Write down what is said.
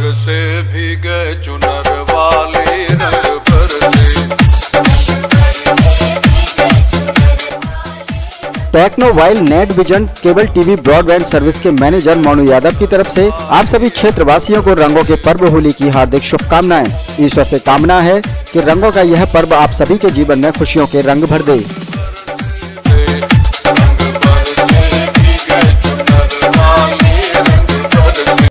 बरसे भीगे चुनर वाली रंग बरसे। Techno wild net vision cable TV broadband service के मैनेजर मोनू यादव की तरफ से आप सभी क्षेत्रवासियों को रंगों के पर्व होली की हार्दिक शुभकामनाएं। ईश्वर से कामना है कि रंगों का यह पर्व आप सभी के जीवन में खुशियों के रंग भर दे।